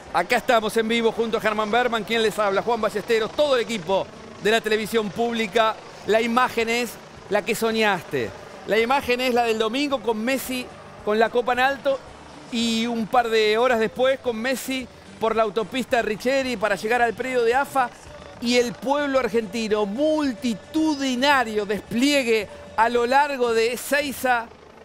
Acá estamos en vivo junto a Germán Berman, quien les habla, Juan Ballesteros, todo el equipo de la televisión pública. La imagen es la que soñaste. La imagen es la del domingo con Messi con la copa en alto y un par de horas después con Messi por la autopista Richeri para llegar al predio de AFA y el pueblo argentino, multitudinario despliegue a lo largo de Ezeiza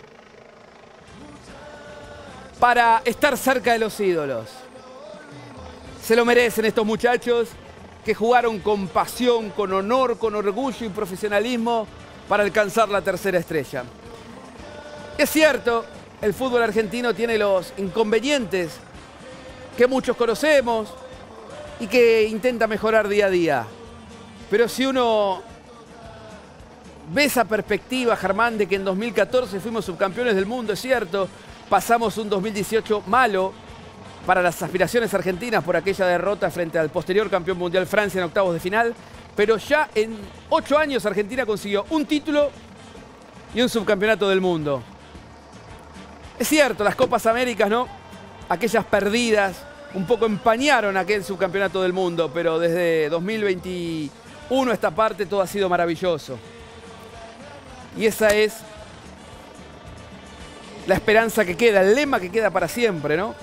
para estar cerca de los ídolos. Se lo merecen estos muchachos que jugaron con pasión, con honor, con orgullo y profesionalismo para alcanzar la tercera estrella. Es cierto, el fútbol argentino tiene los inconvenientes que muchos conocemos y que intenta mejorar día a día. Pero si uno ve esa perspectiva, Germán, de que en 2014 fuimos subcampeones del mundo, es cierto, pasamos un 2018 malo para las aspiraciones argentinas por aquella derrota frente al posterior campeón mundial Francia en octavos de final, pero ya en 8 años Argentina consiguió un título y un subcampeonato del mundo. Es cierto, las Copas Américas, ¿no? Aquellas perdidas un poco empañaron aquel subcampeonato del mundo, pero desde 2021 esta parte todo ha sido maravilloso. Y esa es la esperanza que queda, el lema que queda para siempre, ¿no?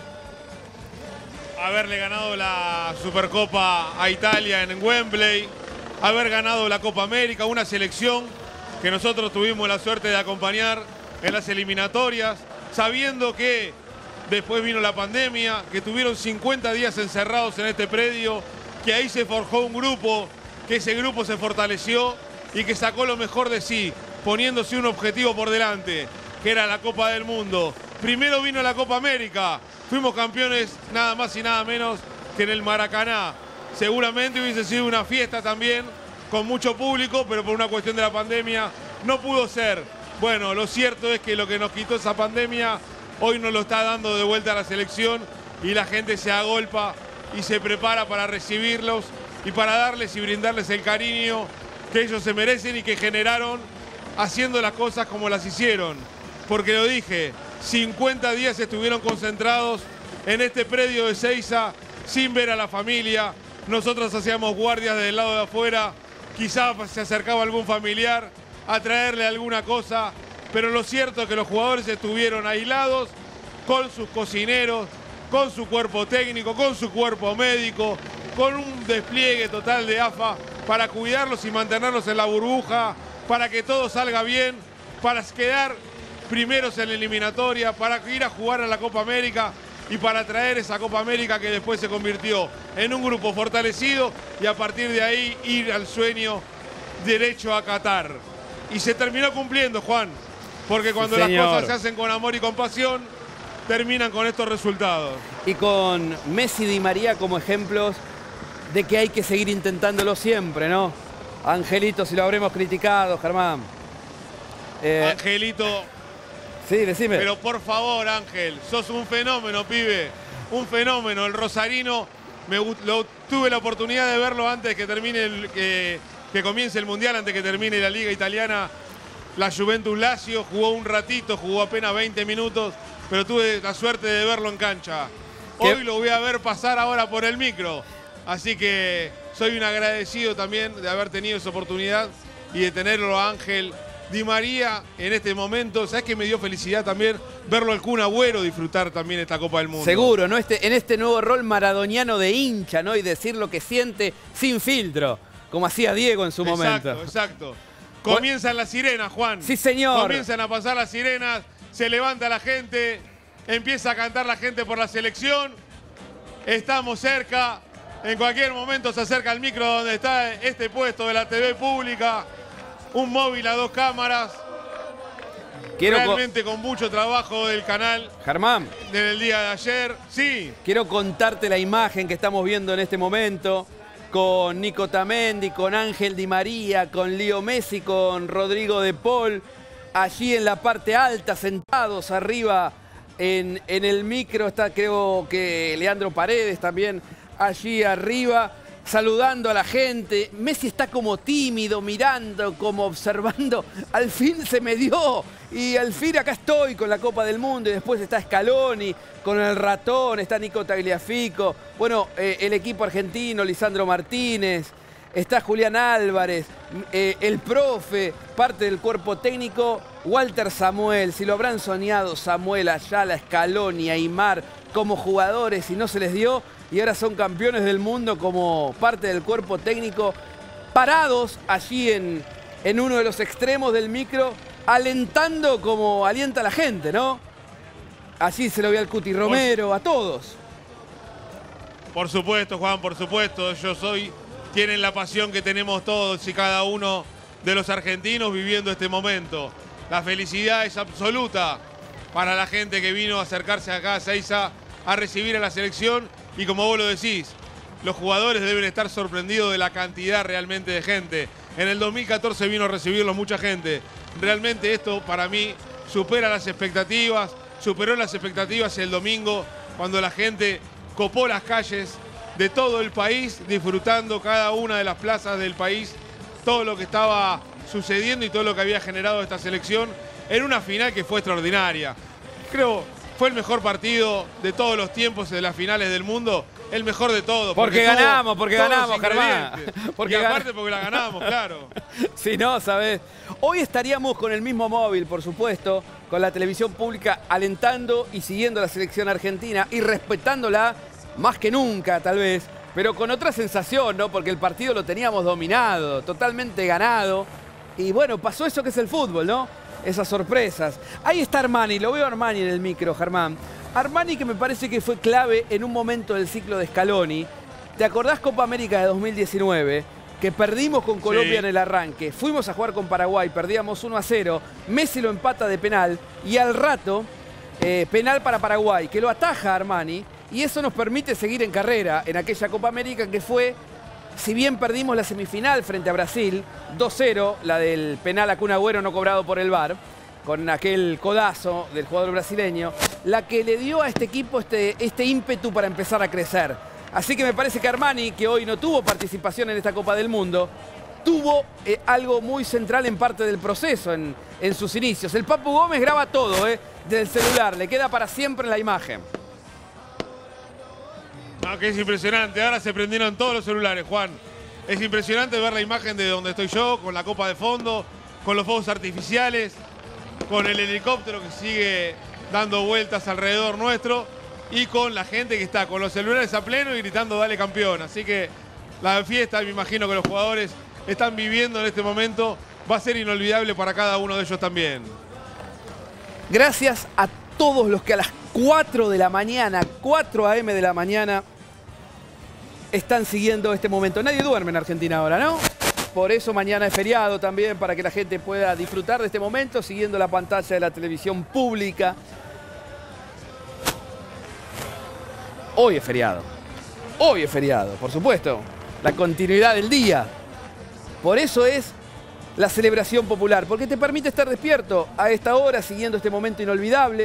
Haberle ganado la Supercopa a Italia en Wembley, haber ganado la Copa América, una selección que nosotros tuvimos la suerte de acompañar en las eliminatorias, sabiendo que después vino la pandemia, que tuvieron 50 días encerrados en este predio, que ahí se forjó un grupo, que ese grupo se fortaleció y que sacó lo mejor de sí, poniéndose un objetivo por delante, que era la Copa del Mundo. Primero vino la Copa América, fuimos campeones nada más y nada menos que en el Maracaná. Seguramente hubiese sido una fiesta también, con mucho público, pero por una cuestión de la pandemia no pudo ser. Bueno, lo cierto es que lo que nos quitó esa pandemia, hoy nos lo está dando de vuelta a la selección y la gente se agolpa y se prepara para recibirlos y para darles y brindarles el cariño que ellos se merecen y que generaron haciendo las cosas como las hicieron. Porque lo dije, 50 días estuvieron concentrados en este predio de Ezeiza sin ver a la familia. Nosotros hacíamos guardias del lado de afuera, quizás se acercaba algún familiar a traerle alguna cosa, pero lo cierto es que los jugadores estuvieron aislados con sus cocineros, con su cuerpo técnico, con su cuerpo médico, con un despliegue total de AFA para cuidarlos y mantenerlos en la burbuja, para que todo salga bien, para quedar primeros en la eliminatoria, para ir a jugar a la Copa América y para traer esa Copa América que después se convirtió en un grupo fortalecido y a partir de ahí ir al sueño derecho a Qatar. Y se terminó cumpliendo, Juan, porque cuando las cosas se hacen con amor y con pasión, terminan con estos resultados. Y con Messi y Di María como ejemplos de que hay que seguir intentándolo siempre, ¿no? Angelito, si lo habremos criticado, Germán. Angelito. Sí, decime. Pero por favor, Ángel, sos un fenómeno, pibe. Un fenómeno. El rosarino, tuve la oportunidad de verlo antes que termine que comience el Mundial, antes que termine la Liga Italiana. La Juventus Lazio jugó un ratito, jugó apenas 20 minutos, pero tuve la suerte de verlo en cancha. Hoy lo voy a ver pasar ahora por el micro. Así que soy un agradecido también de haber tenido esa oportunidad y de tenerlo a Ángel Di María en este momento. ¿Sabes qué me dio felicidad también? Verlo al Kun Agüero disfrutar también esta Copa del Mundo. Seguro, ¿no? En este nuevo rol maradoniano de hincha, ¿no? Y decir lo que siente sin filtro, como hacía Diego en su momento. Exacto. Comienzan las sirenas, Juan. Sí, señor. Comienzan a pasar las sirenas, se levanta la gente, empieza a cantar la gente por la selección. Estamos cerca. En cualquier momento se acerca el micro donde está este puesto de la TV pública. Un móvil a 2 cámaras. Realmente con mucho trabajo del canal. Germán. Del día de ayer. Sí. Quiero contarte la imagen que estamos viendo en este momento. Con Nico Tamendi, con Ángel Di María, con Leo Messi, con Rodrigo de Paul. Allí en la parte alta, sentados arriba en el micro, está creo que Leandro Paredes también allí arriba. saludando a la gente. Messi está como tímido, mirando, como observando. Al fin se me dio y al fin acá estoy con la Copa del Mundo. Y después está Scaloni con el ratón, está Nico Tagliafico. Bueno, el equipo argentino, Lisandro Martínez, está Julián Álvarez, el profe, parte del cuerpo técnico, Walter Samuel. Si lo habrán soñado Samuel, Ayala, Scaloni, Aimar como jugadores y no se les dio, y ahora son campeones del mundo como parte del cuerpo técnico, parados allí en uno de los extremos del micro, alentando como alienta la gente, ¿no? Allí se lo ve al Cuti Romero, a todos. Por supuesto, Juan, por supuesto. Tienen la pasión que tenemos todos y cada uno de los argentinos viviendo este momento. La felicidad es absoluta para la gente que vino a acercarse acá a Ezeiza a recibir a la selección. Y como vos lo decís, los jugadores deben estar sorprendidos de la cantidad realmente de gente. En el 2014 vino a recibirlos mucha gente. Realmente esto para mí supera las expectativas, superó las expectativas el domingo cuando la gente copó las calles de todo el país, disfrutando cada una de las plazas del país, todo lo que estaba sucediendo y todo lo que había generado esta selección en una final que fue extraordinaria. Creo fue el mejor partido de todos los tiempos de las finales del mundo, el mejor de todos. Porque ganamos, Germán. Porque aparte porque la ganamos, claro. Si no, ¿sabes? Hoy estaríamos con el mismo móvil, por supuesto, con la televisión pública alentando y siguiendo a la selección argentina y respetándola más que nunca, tal vez, pero con otra sensación, ¿no? Porque el partido lo teníamos dominado, totalmente ganado. Y bueno, pasó eso que es el fútbol, ¿no? Esas sorpresas. Ahí está Armani, lo veo a Armani en el micro, Germán. Armani, que me parece que fue clave en un momento del ciclo de Scaloni. ¿Te acordás Copa América de 2019? Que perdimos con Colombia en el arranque. Fuimos a jugar con Paraguay, perdíamos 1-0. Messi lo empata de penal y al rato, penal para Paraguay, que lo ataja Armani. Y eso nos permite seguir en carrera en aquella Copa América que fue, si bien perdimos la semifinal frente a Brasil, 2-0, la del penal a Kun Agüero no cobrado por el VAR, con aquel codazo del jugador brasileño, la que le dio a este equipo este ímpetu para empezar a crecer. Así que me parece que Armani, que hoy no tuvo participación en esta Copa del Mundo, tuvo algo muy central en parte del proceso, en sus inicios. El Papu Gómez graba todo desde el celular, le queda para siempre en la imagen. No, que es impresionante. Ahora se prendieron todos los celulares, Juan. Es impresionante ver la imagen de donde estoy yo, con la copa de fondo, con los fuegos artificiales, con el helicóptero que sigue dando vueltas alrededor nuestro y con la gente que está con los celulares a pleno y gritando "Dale campeón". Así que la fiesta, me imagino que los jugadores están viviendo en este momento, va a ser inolvidable para cada uno de ellos también. Gracias a todos los que a las 4 de la mañana, 4 a.m. de la mañana, están siguiendo este momento. Nadie duerme en Argentina ahora, ¿no? Por eso mañana es feriado también, para que la gente pueda disfrutar de este momento siguiendo la pantalla de la televisión pública. Hoy es feriado. Hoy es feriado, por supuesto. La continuidad del día. Por eso es la celebración popular, porque te permite estar despierto a esta hora siguiendo este momento inolvidable.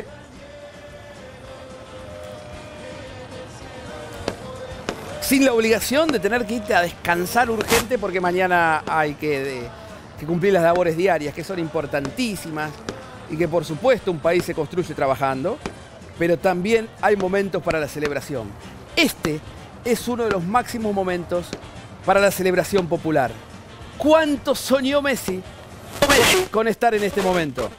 Sin la obligación de tener que irte a descansar urgente porque mañana hay que cumplir las labores diarias, que son importantísimas y que por supuesto un país se construye trabajando, pero también hay momentos para la celebración. Este es uno de los máximos momentos para la celebración popular. ¿Cuánto soñó Messi con estar en este momento?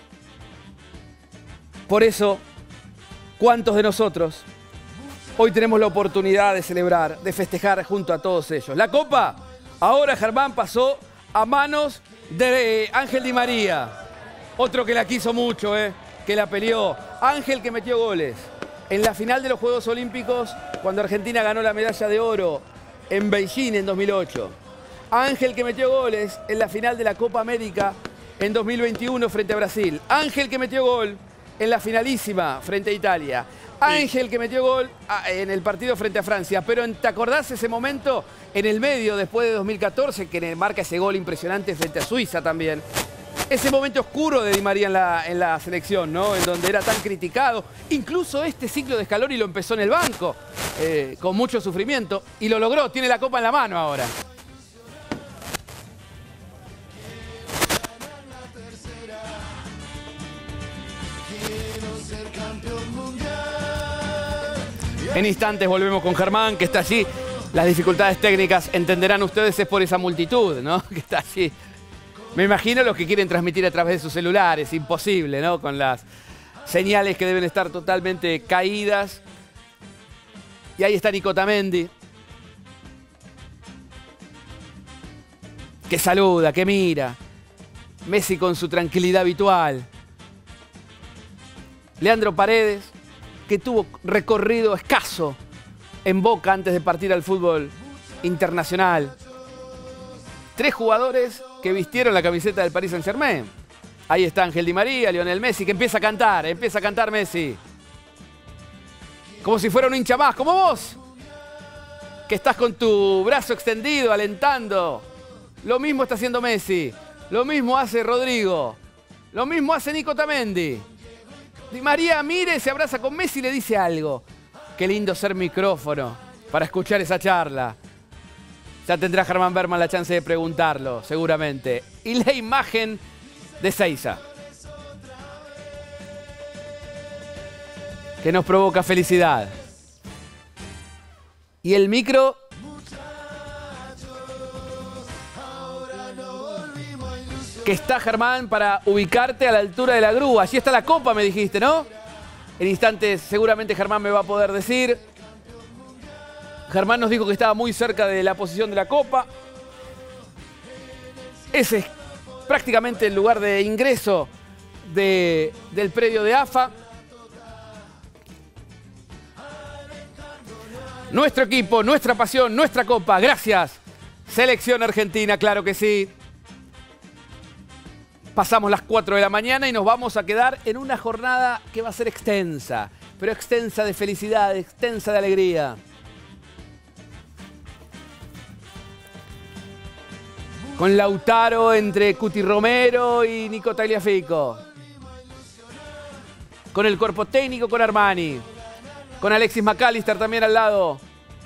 Por eso, ¿cuántos de nosotros hoy tenemos la oportunidad de celebrar, de festejar junto a todos ellos? La Copa, ahora Germán, pasó a manos de Ángel Di María. Otro que la quiso mucho, que la peleó. Ángel, que metió goles en la final de los Juegos Olímpicos cuando Argentina ganó la medalla de oro en Beijing en 2008. Ángel, que metió goles en la final de la Copa América en 2021 frente a Brasil. Ángel, que metió gol en la finalísima frente a Italia. Ángel, que metió gol en el partido frente a Francia. Pero ¿te acordás ese momento en el medio, después de 2014, que marca ese gol impresionante frente a Suiza también? ese momento oscuro de Di María en la selección, ¿no? En donde era tan criticado. Incluso este ciclo de Scaloni lo empezó en el banco, con mucho sufrimiento, y lo logró. Tiene la copa en la mano ahora. En instantes volvemos con Germán, que está allí. Las dificultades técnicas, entenderán ustedes, es por esa multitud, ¿no? Que está allí. Me imagino los que quieren transmitir a través de sus celulares. Imposible, ¿no? Con las señales que deben estar totalmente caídas. Y ahí está Nico Otamendi, que saluda, que mira. Messi con su tranquilidad habitual. Leandro Paredes, que tuvo recorrido escaso en Boca antes de partir al fútbol internacional. 3 jugadores que vistieron la camiseta del Paris Saint-Germain. Ahí está Ángel Di María, Lionel Messi, que empieza a cantar Messi. Como si fuera un hincha más, como vos, que estás con tu brazo extendido, alentando. Lo mismo está haciendo Messi, lo mismo hace Rodrigo, lo mismo hace Nico Otamendi. Di María mire, se abraza con Messi y le dice algo. Qué lindo ser micrófono para escuchar esa charla. Ya tendrá Germán Berman la chance de preguntarlo, seguramente. Y la imagen de Seiza, que nos provoca felicidad. Y el micro que está, Germán, para ubicarte a la altura de la grúa. Allí está la copa, me dijiste, ¿no? En instantes seguramente Germán me va a poder decir. Germán nos dijo que estaba muy cerca de la posición de la copa. Ese es prácticamente el lugar de ingreso del predio de AFA. Nuestro equipo, nuestra pasión, nuestra copa. Gracias, Selección Argentina, claro que sí. Pasamos las 4 de la mañana y nos vamos a quedar en una jornada que va a ser extensa, pero extensa de felicidad, extensa de alegría. Con Lautaro entre Cuti Romero y Nico Tagliafico. Con el cuerpo técnico, con Armani. Con Alexis McAllister también al lado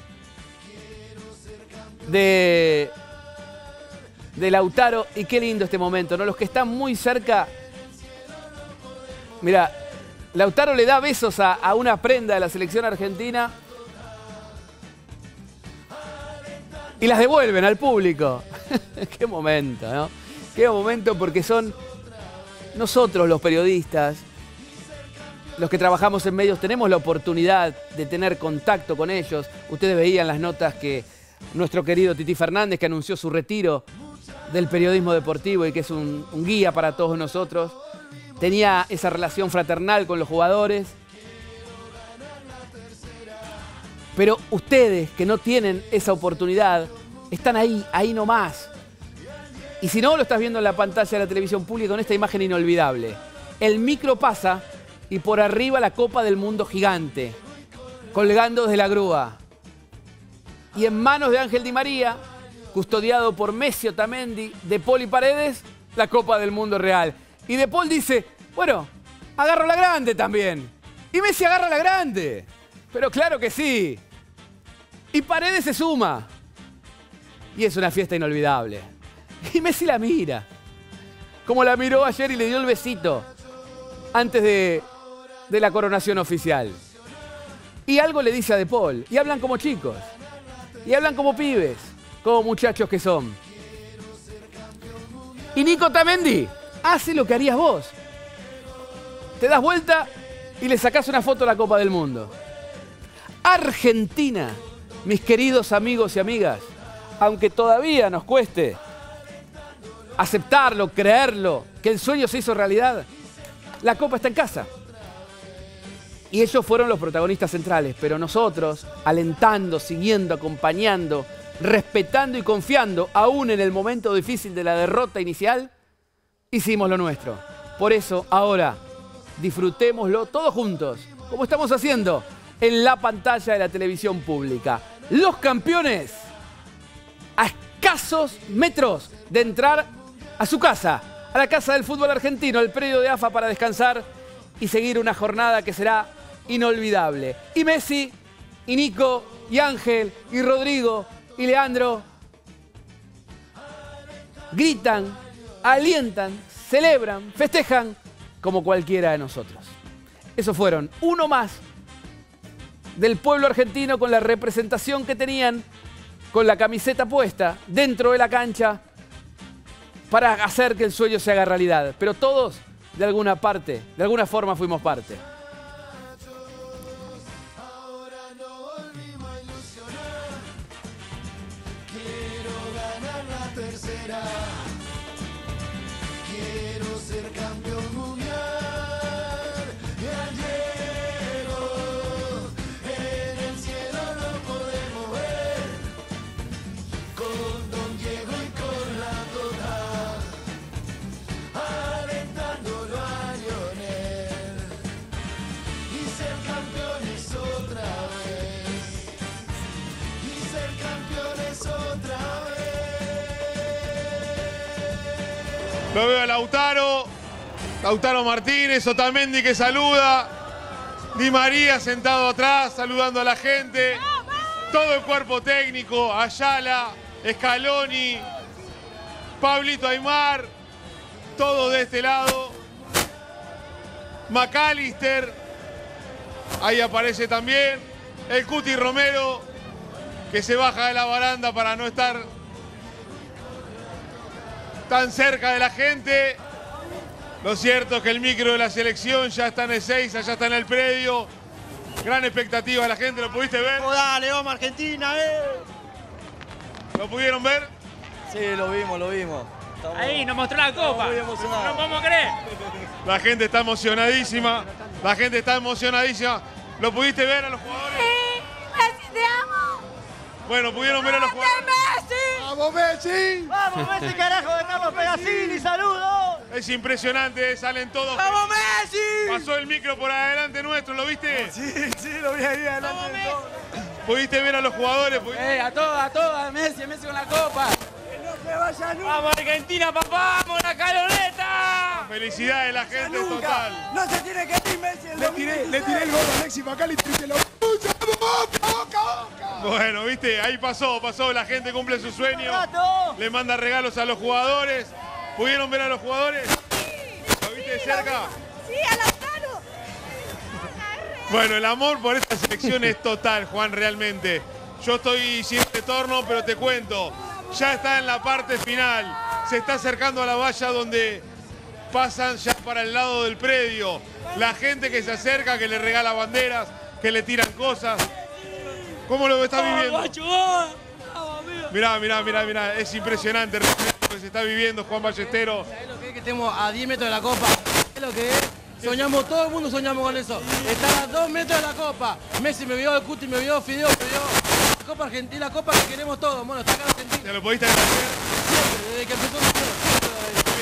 de Lautaro. Y qué lindo este momento, ¿no? Los que están muy cerca. Mira, Lautaro le da besos a una prenda de la selección argentina y las devuelven al público. Qué momento, ¿no? Qué momento, porque son nosotros los periodistas, los que trabajamos en medios, tenemos la oportunidad de tener contacto con ellos. Ustedes veían las notas que nuestro querido Tití Fernández, que anunció su retiro del periodismo deportivo y que es un guía para todos nosotros, tenía esa relación fraternal con los jugadores. Pero ustedes que no tienen esa oportunidad, están ahí nomás. Y si no, lo estás viendo en la pantalla de la televisión pública con esta imagen inolvidable. El micro pasa y por arriba la Copa del Mundo gigante, colgando desde la grúa. Y en manos de Ángel Di María, custodiado por Messi, Otamendi, De Paul y Paredes, la Copa del Mundo real. Y De Paul dice, bueno, agarro la grande también. Y Messi agarra la grande. Pero claro que sí. Y Paredes se suma. Y es una fiesta inolvidable. Y Messi la mira. Como la miró ayer y le dio el besito antes de la coronación oficial. Y algo le dice a De Paul. Y hablan como chicos. Y hablan como pibes. Como muchachos que son. Y Nico Otamendi hace lo que harías vos. Te das vuelta y le sacás una foto a la Copa del Mundo. Argentina, mis queridos amigos y amigas, aunque todavía nos cueste aceptarlo, creerlo, que el sueño se hizo realidad, la Copa está en casa. Y ellos fueron los protagonistas centrales, pero nosotros, alentando, siguiendo, acompañando, respetando y confiando, aún en el momento difícil de la derrota inicial, hicimos lo nuestro. Por eso, ahora, disfrutémoslo todos juntos, como estamos haciendo en la pantalla de la televisión pública. Los campeones, a escasos metros de entrar a su casa, a la Casa del Fútbol Argentino, el predio de AFA, para descansar y seguir una jornada que será inolvidable. Y Messi, y Nico, y Ángel, y Rodrigo, y Leandro gritan, alientan, celebran, festejan como cualquiera de nosotros. Esos fueron uno más del pueblo argentino con la representación que tenían, con la camiseta puesta dentro de la cancha para hacer que el sueño se haga realidad. Pero todos, de alguna parte, de alguna forma fuimos parte. Quiero ser campeón mundial. Ya llego, en el cielo lo podemos ver, con Don Diego y con la Tota, alentándolo a Lionel, y ser campeones otra vez, y ser campeones otra vez. Lo veo a Lautaro Martínez, Otamendi que saluda, Di María sentado atrás saludando a la gente, todo el cuerpo técnico, Ayala, Scaloni, Pablito Aimar, todo de este lado, McAllister, ahí aparece también, el Cuti Romero que se baja de la baranda para no estar tan cerca de la gente. Lo cierto es que el micro de la selección ya está en el 6, allá está en el predio. Gran expectativa de la gente, ¿lo pudiste ver? ¡Oh, dale, vamos Argentina, ¿Lo pudieron ver? Sí, lo vimos. Estamos, ahí nos mostró la copa. muy emocionados. No podemos creer. La gente está emocionadísima. La gente está emocionadísima. ¿Lo pudiste ver a los jugadores? Sí, Messi, te amo. Bueno, ¿pudieron ver a los jugadores? Messi! ¡Vamos, Messi! ¡Vamos, Messi, carajo, de Carlos Pegazzini! ¡Saludos! Es impresionante, salen todos. ¡Vamos, Messi! Pasó el micro por adelante nuestro, ¿lo viste? Sí, lo vi ahí adelante de todo. ¿Pudiste ver a los jugadores? A todas, Messi con la copa. ¡No se vaya nunca! ¡Vamos Argentina, papá! ¡Vamos la caloneta! Felicidad de la gente total. ¡No se tiene que ir Messi el Le tiré el gol a Alexis McAllister y se lo puso. ¡Boca! Bueno, viste, ahí pasó, la gente cumple su sueño. ¡Rato! Le manda regalos a los jugadores. ¿Pudieron ver a los jugadores? ¿Lo viste de cerca? Sí, a Lautaro. Bueno, el amor por esta selección es total, Juan, realmente. Yo estoy sin retorno, pero te cuento. Ya está en la parte final. Se está acercando a la valla donde pasan ya para el lado del predio. La gente que se acerca, que le regala banderas, que le tiran cosas. ¿Cómo lo estás viviendo? Mirá. Es impresionante realmente lo que se está viviendo, Juan Ballesteros. ¿Sabés lo que es que estemos a 10 metros de la copa? ¿Sabés lo que es? Soñamos, todo el mundo soñamos con eso. Estar a 2 metros de la copa. Messi me vio, el Cuti me vio, Fideo me vio. La Copa Argentina, la copa que queremos todos. Bueno, está acá Argentina. ¿Te lo pudiste agradecer? Siempre, desde que empezó el mundo.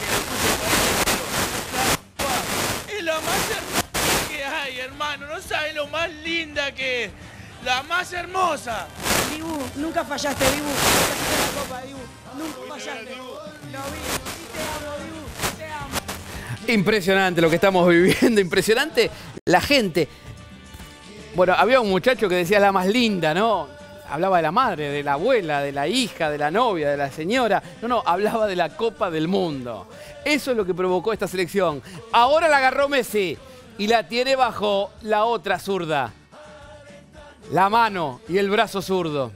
Bien. Es lo más hermoso que hay, hermano. No sabes lo más linda que es. La más hermosa. Dibu, nunca fallaste, Dibu. Trajiste la copa, Dibu. Nunca fallaste. Lo vi. Y te amo, Dibu. Te amo. Impresionante lo que estamos viviendo, impresionante la gente. Bueno, había un muchacho que decía la más linda, ¿no? Hablaba de la madre, de la abuela, de la hija, de la novia, de la señora. No, hablaba de la Copa del Mundo. Eso es lo que provocó esta selección. Ahora la agarró Messi y la tiene bajo la otra zurda. La mano y el brazo zurdo.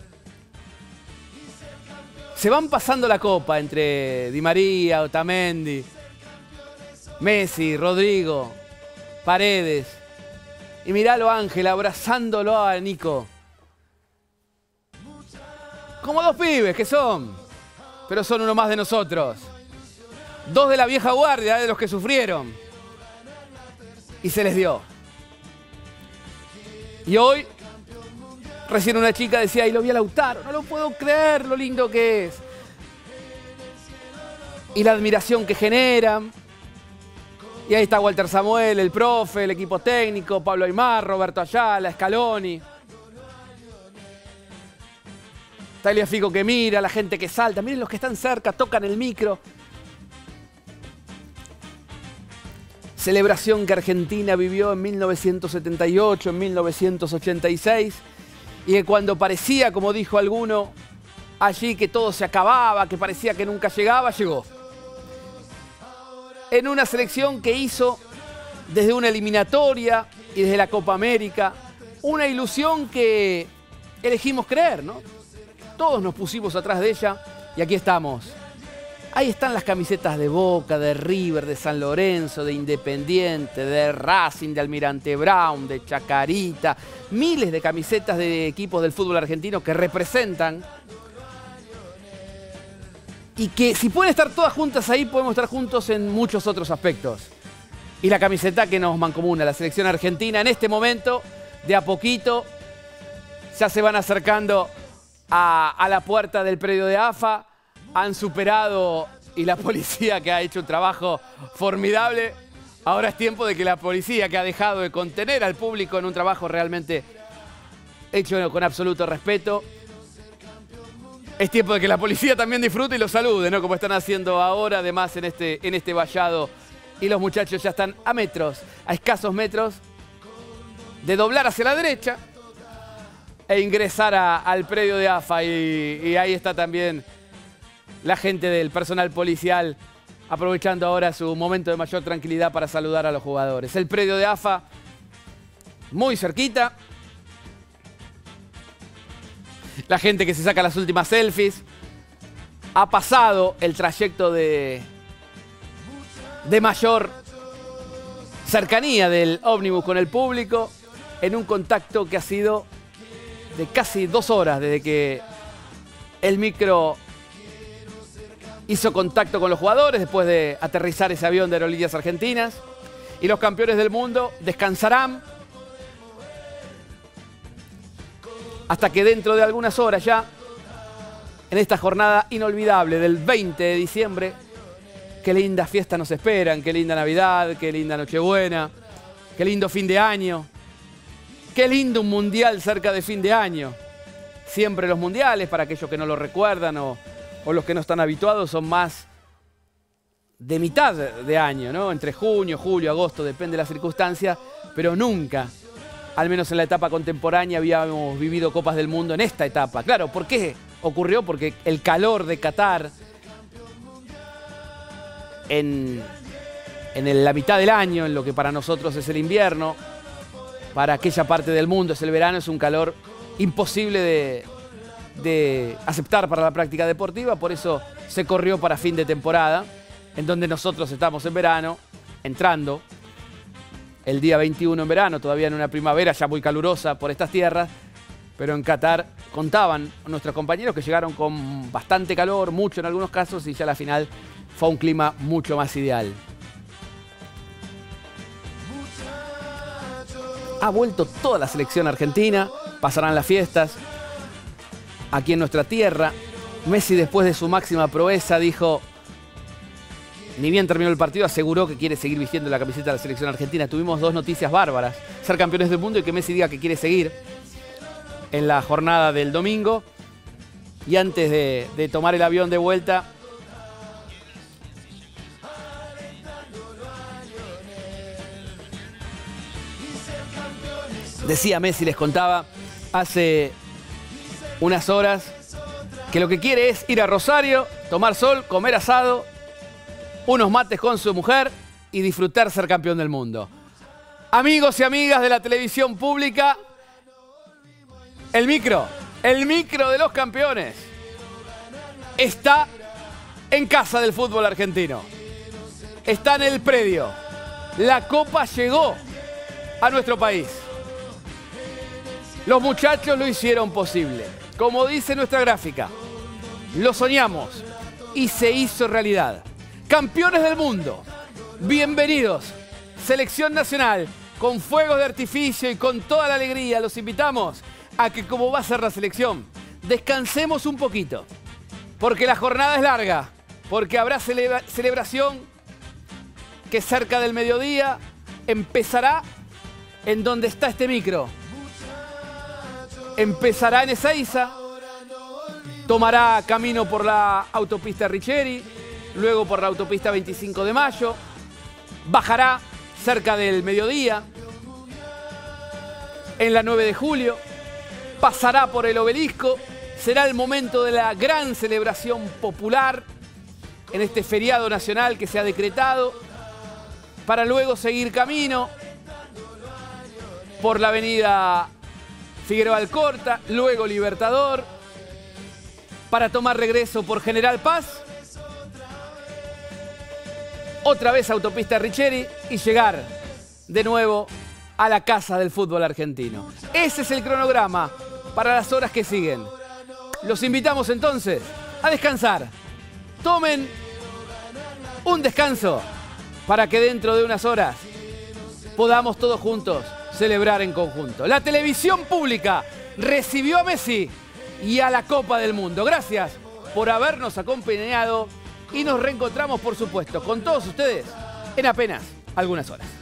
Se van pasando la copa entre Di María, Otamendi, Messi, Rodrigo, Paredes. Y miralo Ángel abrazándolo a Nico. Como dos pibes que son, pero son uno más de nosotros. Dos de la vieja guardia, de los que sufrieron. Y se les dio. Y hoy, recién una chica decía, y lo vi a Lautaro, no lo puedo creer lo lindo que es. Y la admiración que generan. Y ahí está Walter Samuel, el profe, el equipo técnico, Pablo Aimar, Roberto Ayala, Scaloni. Talia Fico que mira, la gente que salta. Miren los que están cerca, tocan el micro. celebración que Argentina vivió en 1978, en 1986, y que cuando parecía, como dijo alguno allí, que todo se acababa, que parecía que nunca llegaba, llegó. En una selección que hizo desde una eliminatoria y desde la Copa América una ilusión que elegimos creer, ¿no? Todos nos pusimos atrás de ella y aquí estamos. Ahí están las camisetas de Boca, de River, de San Lorenzo, de Independiente, de Racing, de Almirante Brown, de Chacarita. Miles de camisetas de equipos del fútbol argentino que representan. Y que si pueden estar todas juntas ahí, podemos estar juntos en muchos otros aspectos. Y la camiseta que nos mancomuna, la selección argentina, en este momento, de a poquito, ya se van acercando a la puerta del predio de AFA. Han superado, y la policía, que ha hecho un trabajo formidable. Ahora es tiempo de que la policía, que ha dejado de contener al público en un trabajo realmente hecho con absoluto respeto, es tiempo de que la policía también disfrute y los salude, ¿no? Como están haciendo ahora, además en este vallado. Y los muchachos ya están a metros, a escasos metros, de doblar hacia la derecha e ingresar al predio de AFA. Y ahí está también la gente del personal policial, aprovechando ahora su momento de mayor tranquilidad para saludar a los jugadores. El predio de AFA, muy cerquita. La gente que se saca las últimas selfies. Ha pasado el trayecto de mayor cercanía del ómnibus con el público, en un contacto que ha sido de casi 2 horas desde que el micro hizo contacto con los jugadores después de aterrizar ese avión de Aerolíneas Argentinas. Y los campeones del mundo descansarán hasta que dentro de algunas horas ya, en esta jornada inolvidable del 20 de diciembre, qué lindas fiestas nos esperan, qué linda Navidad, qué linda Nochebuena, qué lindo fin de año, qué lindo un mundial cerca de fin de año. Siempre los mundiales, para aquellos que no lo recuerdan o los que no están habituados, son más de mitad de año, ¿no? Entre junio, julio, agosto, depende de la circunstancia, pero nunca, al menos en la etapa contemporánea, habíamos vivido Copas del Mundo en esta etapa. Claro, ¿por qué ocurrió? Porque el calor de Qatar en la mitad del año, en lo que para nosotros es el invierno, para aquella parte del mundo es el verano, es un calor imposible de aceptar para la práctica deportiva. Por eso se corrió para fin de temporada, en donde nosotros estamos en verano, entrando el día 21 en verano, todavía en una primavera ya muy calurosa por estas tierras, pero en Qatar contaban nuestros compañeros que llegaron con bastante calor, mucho en algunos casos, y ya la final fue un clima mucho más ideal. Ha vuelto toda la selección argentina, pasarán las fiestas aquí en nuestra tierra. Messi, después de su máxima proeza, dijo, ni bien terminó el partido, aseguró que quiere seguir vistiendo la camiseta de la selección argentina. Tuvimos 2 noticias bárbaras: ser campeones del mundo y que Messi diga que quiere seguir en la jornada del domingo. Y antes de tomar el avión de vuelta, decía Messi, les contaba hace unas horas, que lo que quiere es ir a Rosario, tomar sol, comer asado, unos mates con su mujer y disfrutar ser campeón del mundo. Amigos y amigas de la televisión pública, el micro de los campeones está en casa del fútbol argentino. Está en el predio. La copa llegó a nuestro país. Los muchachos lo hicieron posible. Como dice nuestra gráfica, lo soñamos y se hizo realidad. Campeones del mundo, bienvenidos. Selección nacional, con fuegos de artificio y con toda la alegría, los invitamos a que, como va a ser la selección, descansemos un poquito. Porque la jornada es larga, porque habrá celebración que cerca del mediodía empezará en donde está este micro. Empezará en Ezeiza, tomará camino por la autopista Richeri, luego por la autopista 25 de Mayo, bajará cerca del mediodía, en la 9 de julio, pasará por el Obelisco, será el momento de la gran celebración popular en este feriado nacional que se ha decretado, para luego seguir camino por la avenida Figueroa Alcorta, luego Libertador, para tomar regreso por General Paz, otra vez autopista Richeri y llegar de nuevo a la casa del fútbol argentino. Ese es el cronograma para las horas que siguen. Los invitamos entonces a descansar. Tomen un descanso para que dentro de unas horas podamos todos juntos celebrar en conjunto. La televisión pública recibió a Messi y a la Copa del Mundo. Gracias por habernos acompañado y nos reencontramos, por supuesto, con todos ustedes en apenas algunas horas.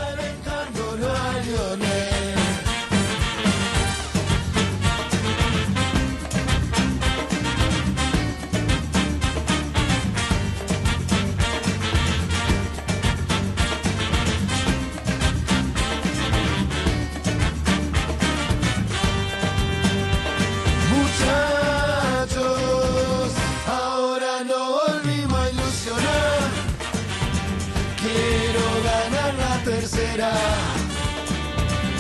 Muchachos, ahora no volvimos a ilusionar. Quiero ganar la tercera.